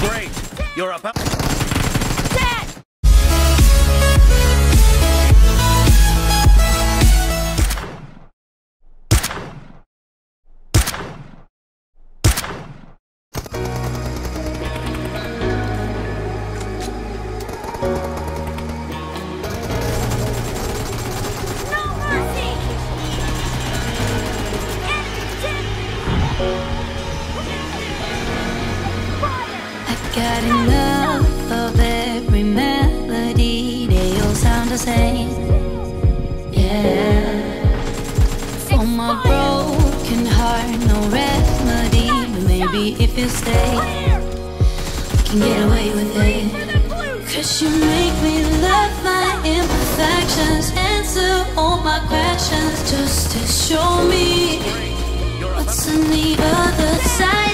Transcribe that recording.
Great. You're about. Got enough of every melody, they all sound the same. Yeah. For my broken heart, no remedy, but maybe if you stay, we can get away with it. Cause you make me love my imperfections, answer all my questions, just to show me what's on the other side.